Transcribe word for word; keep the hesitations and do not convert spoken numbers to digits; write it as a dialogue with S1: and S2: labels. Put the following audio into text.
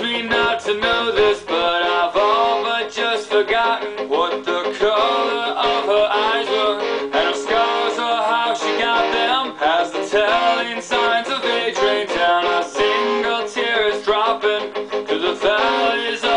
S1: me not to know this, but I've all but just forgotten what the color of her eyes were, and her scars or how she got them. Past the telling signs of age rain down, a single tear is dropping through the valleys of